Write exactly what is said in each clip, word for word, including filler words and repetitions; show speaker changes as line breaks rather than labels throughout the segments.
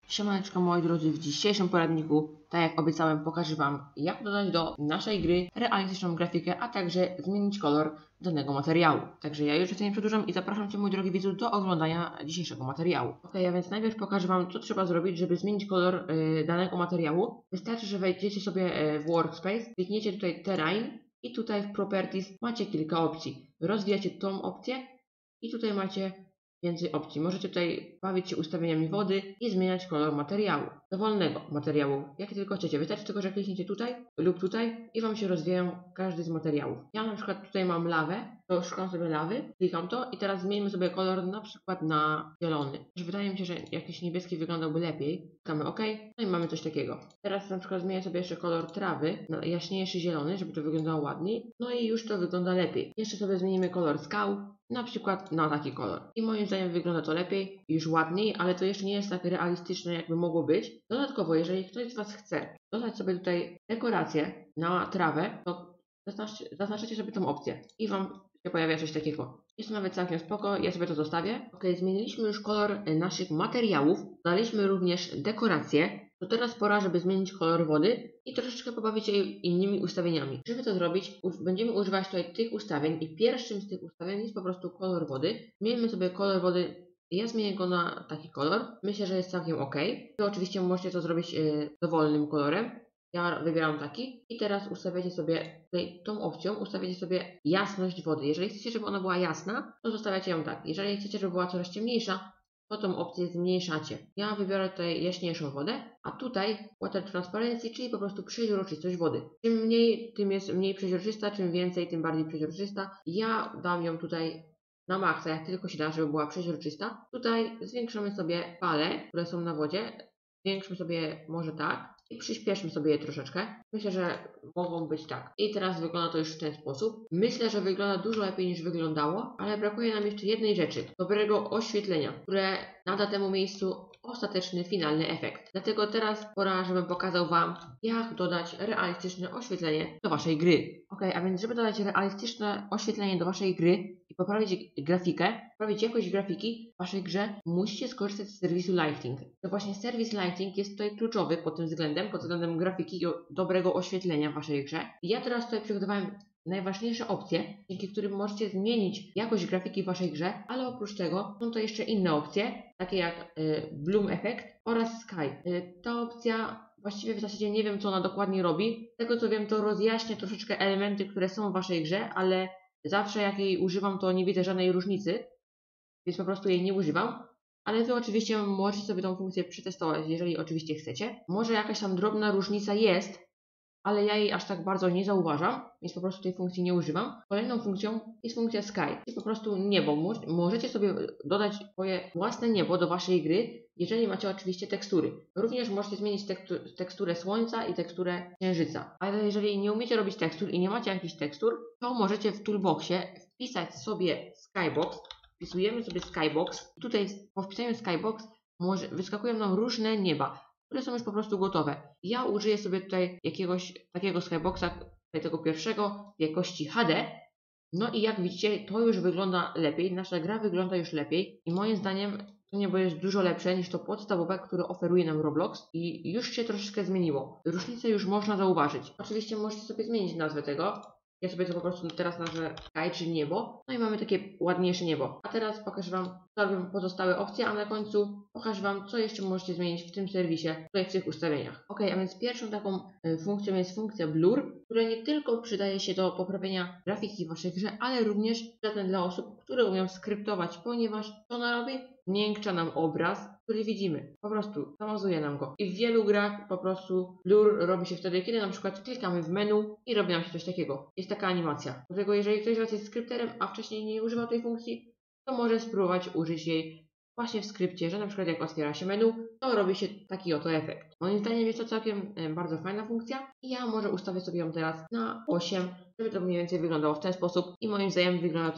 Siemaneczko moi drodzy, w dzisiejszym poradniku, tak jak obiecałem, pokażę Wam, jak dodać do naszej gry realistyczną grafikę, a także zmienić kolor danego materiału. Także ja już się nie przedłużam i zapraszam Cię, mój drogi widzu, do oglądania dzisiejszego materiału. Ok, a więc najpierw pokażę Wam, co trzeba zrobić, żeby zmienić kolor y, danego materiału. Wystarczy, że wejdziecie sobie y, w Workspace, klikniecie tutaj Terrain i tutaj w Properties macie kilka opcji. Rozwijacie tą opcję i tutaj macie więcej opcji. Możecie tutaj bawić się ustawieniami wody i zmieniać kolor materiału. Dowolnego materiału, jaki tylko chcecie. Wystarczy tylko, że klikniecie tutaj lub tutaj i Wam się rozwijają każdy z materiałów. Ja na przykład tutaj mam lawę, to szukam sobie lawy, klikam to i teraz zmienimy sobie kolor na przykład na zielony. Wydaje mi się, że jakiś niebieski wyglądałby lepiej. Klikamy OK, no i mamy coś takiego. Teraz na przykład zmienię sobie jeszcze kolor trawy na jaśniejszy zielony, żeby to wyglądało ładniej. No i już to wygląda lepiej. Jeszcze sobie zmienimy kolor skał, na przykład na taki kolor. I moim zdaniem wygląda to lepiej, już ładniej, ale to jeszcze nie jest tak realistyczne, jakby mogło być. Dodatkowo, jeżeli ktoś z Was chce dodać sobie tutaj dekorację na trawę, to zaznaczcie, zaznaczycie sobie tą opcję i Wam się pojawia coś takiego. Jest to nawet całkiem spoko, ja sobie to zostawię. Ok, zmieniliśmy już kolor naszych materiałów, daliśmy również dekorację. To teraz pora, żeby zmienić kolor wody i troszeczkę pobawić się innymi ustawieniami. Żeby to zrobić, będziemy używać tutaj tych ustawień i pierwszym z tych ustawień jest po prostu kolor wody. Zmieńmy sobie kolor wody. Ja zmienię go na taki kolor. Myślę, że jest całkiem ok. Wy oczywiście możecie to zrobić yy, dowolnym kolorem. Ja wybieram taki i teraz ustawiacie sobie tutaj tą opcją, ustawiacie sobie jasność wody. Jeżeli chcecie, żeby ona była jasna, to zostawiacie ją tak. Jeżeli chcecie, żeby była coraz ciemniejsza, to tą opcję zmniejszacie. Ja wybiorę tutaj jaśniejszą wodę, a tutaj Water Transparency, czyli po prostu przeźroczystość wody. Czym mniej, tym jest mniej przeźroczysta, czym więcej, tym bardziej przeźroczysta. Ja dam ją tutaj na maksa, jak tylko się da, żeby była przeźroczysta. Tutaj zwiększamy sobie fale, które są na wodzie. Zwiększmy sobie może tak i przyspieszmy sobie je troszeczkę. Myślę, że mogą być tak. I teraz wygląda to już w ten sposób. Myślę, że wygląda dużo lepiej niż wyglądało, ale brakuje nam jeszcze jednej rzeczy. Dobrego oświetlenia, które nada temu miejscu ostateczny, finalny efekt. Dlatego teraz pora, żebym pokazał Wam, jak dodać realistyczne oświetlenie do Waszej gry. Ok, a więc żeby dodać realistyczne oświetlenie do Waszej gry i poprawić grafikę, poprawić jakość grafiki w Waszej grze, musicie skorzystać z serwisu Lighting. To właśnie serwis Lighting jest tutaj kluczowy pod tym względem, pod względem grafiki i dobrego oświetlenia w Waszej grze. I ja teraz tutaj przygotowałem najważniejsze opcje, dzięki którym możecie zmienić jakość grafiki w Waszej grze, ale oprócz tego są to jeszcze inne opcje, takie jak y, Bloom Effect oraz Sky. Y, ta opcja właściwie w zasadzie nie wiem, co ona dokładnie robi. Z tego co wiem, to rozjaśnia troszeczkę elementy, które są w Waszej grze, ale zawsze jak jej używam, to nie widzę żadnej różnicy, więc po prostu jej nie używam. Ale Wy oczywiście możecie sobie tą funkcję przetestować, jeżeli oczywiście chcecie. Może jakaś tam drobna różnica jest, ale ja jej aż tak bardzo nie zauważam, więc po prostu tej funkcji nie używam. Kolejną funkcją jest funkcja Sky, czyli po prostu niebo. Możecie sobie dodać swoje własne niebo do Waszej gry, jeżeli macie oczywiście tekstury. Również możecie zmienić teksturę słońca i teksturę księżyca. Ale jeżeli nie umiecie robić tekstur i nie macie jakichś tekstur, to możecie w toolboxie wpisać sobie Skybox. Wpisujemy sobie Skybox. Tutaj po wpisaniu Skybox może, wyskakują nam różne nieba, które są już po prostu gotowe. Ja użyję sobie tutaj jakiegoś takiego skyboxa, tutaj tego pierwszego w jakości H D. No i jak widzicie, to już wygląda lepiej, nasza gra wygląda już lepiej i moim zdaniem to niebo jest dużo lepsze niż to podstawowe, które oferuje nam Roblox i już się troszeczkę zmieniło. Różnicę już można zauważyć. Oczywiście możecie sobie zmienić nazwę tego. Ja sobie to po prostu teraz nazwę Sky, czyli niebo. No i mamy takie ładniejsze niebo. A teraz pokażę Wam, co robią pozostałe opcje, a na końcu pokażę Wam, co jeszcze możecie zmienić w tym serwisie, tutaj w tych ustawieniach. Ok, a więc pierwszą taką y, funkcją jest funkcja Blur, która nie tylko przydaje się do poprawienia grafiki w Waszej grze, ale również przydatna dla osób, które umieją skryptować, ponieważ co ona robi? Miękcza nam obraz, który widzimy. Po prostu zamazuje nam go. I w wielu grach po prostu blur robi się wtedy, kiedy na przykład klikamy w menu i robi nam się coś takiego. Jest taka animacja. Dlatego jeżeli ktoś z Was jest skrypterem, a wcześniej nie używał tej funkcji, to może spróbować użyć jej właśnie w skrypcie, że na przykład jak otwiera się menu, to robi się taki oto efekt. Moim zdaniem jest to całkiem bardzo fajna funkcja i ja może ustawię sobie ją teraz na osiem, żeby to mniej więcej wyglądało w ten sposób i moim zdaniem wygląda to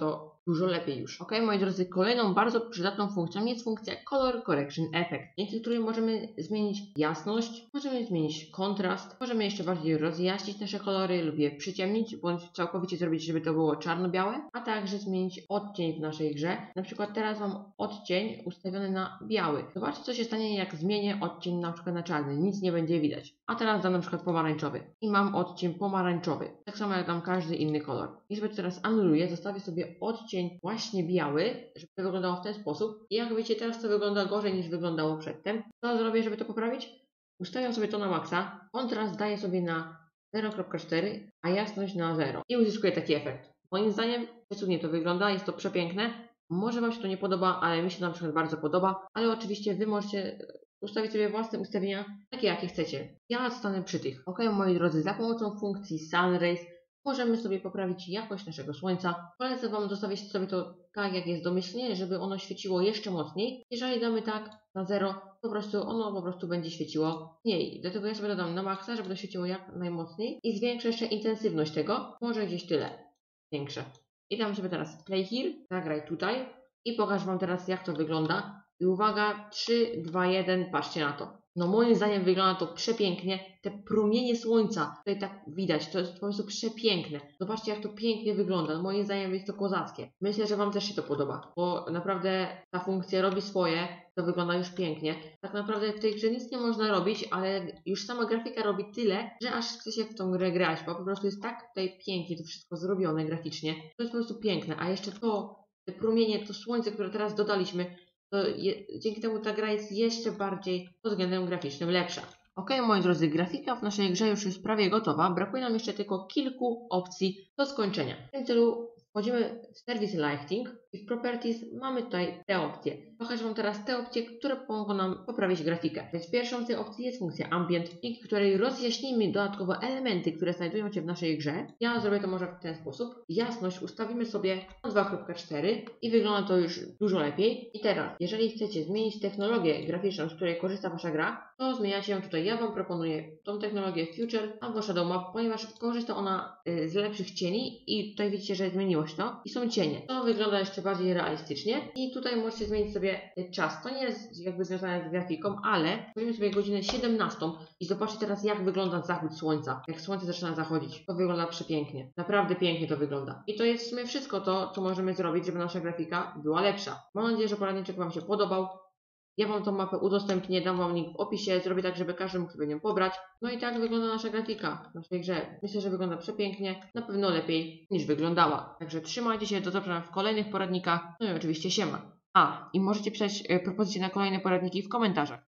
dużo lepiej już. Ok, moi drodzy, kolejną bardzo przydatną funkcją jest funkcja Color Correction Effect, dzięki której możemy zmienić jasność, możemy zmienić kontrast, możemy jeszcze bardziej rozjaśnić nasze kolory lub je przyciemnić, bądź całkowicie zrobić, żeby to było czarno-białe, a także zmienić odcień w naszej grze. Na przykład teraz mam odcień ustawiony na biały. Zobaczcie, co się stanie, jak zmienię odcień na przykład na czarny. Nic nie będzie widać. A teraz dam na przykład pomarańczowy i mam odcień pomarańczowy. Tak samo jak dam każdy inny kolor. I sobie to teraz anuluję, zostawię sobie odcień właśnie biały, żeby to wyglądało w ten sposób. I jak wiecie, teraz to wygląda gorzej niż wyglądało przedtem. Co zrobię, żeby to poprawić? Ustawiam sobie to na maksa, kontrast daję sobie na zero przecinek cztery, a jasność na zero. I uzyskuję taki efekt. Moim zdaniem cudnie to wygląda, jest to przepiękne. Może Wam się to nie podoba, ale mi się to na przykład bardzo podoba. Ale oczywiście Wy możecie ustawić sobie własne ustawienia, takie jakie chcecie. Ja zostanę przy tych. Ok, moi drodzy, za pomocą funkcji Sun Rays możemy sobie poprawić jakość naszego słońca. Polecam Wam zostawić sobie to tak, jak jest domyślnie, żeby ono świeciło jeszcze mocniej. Jeżeli damy tak na zero, po prostu ono po prostu będzie świeciło mniej. Dlatego ja sobie dodam na maksa, żeby to świeciło jak najmocniej i zwiększę jeszcze intensywność tego. Może gdzieś tyle. Większe. I dam sobie teraz play here, zagraj tutaj i pokażę Wam teraz, jak to wygląda. I uwaga, trzy, dwa, jeden, patrzcie na to. No moim zdaniem wygląda to przepięknie. Te promienie słońca, tutaj tak widać, to jest po prostu przepiękne. Zobaczcie, jak to pięknie wygląda. Moim zdaniem jest to kozackie. Myślę, że Wam też się to podoba, bo naprawdę ta funkcja robi swoje. To wygląda już pięknie. Tak naprawdę w tej grze nic nie można robić, ale już sama grafika robi tyle, że aż chce się w tą grę grać, bo po prostu jest tak tutaj pięknie to wszystko zrobione graficznie. To jest po prostu piękne, a jeszcze to, te promienie, to słońce, które teraz dodaliśmy, to je, dzięki temu ta gra jest jeszcze bardziej pod względem graficznym lepsza. Ok, moi drodzy, grafika w naszej grze już jest prawie gotowa. Brakuje nam jeszcze tylko kilku opcji do skończenia. W tym celu wchodzimy w Service Lighting i w Properties mamy tutaj te opcje. Pokażę Wam teraz te opcje, które pomogą nam poprawić grafikę. Więc pierwszą z tych opcji jest funkcja Ambient, dzięki której rozjaśnimy dodatkowo elementy, które znajdują się w naszej grze. Ja zrobię to może w ten sposób. Jasność ustawimy sobie na dwa przecinek cztery i wygląda to już dużo lepiej. I teraz, jeżeli chcecie zmienić technologię graficzną, z której korzysta Wasza gra, to zmieniacie ją tutaj. Ja Wam proponuję tą technologię Future albo Shadow Map, ponieważ korzysta ona z lepszych cieni i tutaj widzicie, że zmieniło się to i są cienie. To wygląda jeszcze bardziej realistycznie i tutaj możecie zmienić sobie czas. To nie jest jakby związane z grafiką, ale weźmiemy sobie godzinę siedemnastą i zobaczcie teraz, jak wygląda zachód słońca. Jak słońce zaczyna zachodzić. To wygląda przepięknie. Naprawdę pięknie to wygląda. I to jest w sumie wszystko to, co możemy zrobić, żeby nasza grafika była lepsza. Mam nadzieję, że poradniczek Wam się podobał. Ja Wam tą mapę udostępnię, dam Wam link w opisie, zrobię tak, żeby każdy mógł sobie nią pobrać. No i tak wygląda nasza grafika w naszej grze. Myślę, że wygląda przepięknie, na pewno lepiej niż wyglądała. Także trzymajcie się, do zobaczenia w kolejnych poradnikach, no i oczywiście siema. A, i możecie pisać propozycje na kolejne poradniki w komentarzach.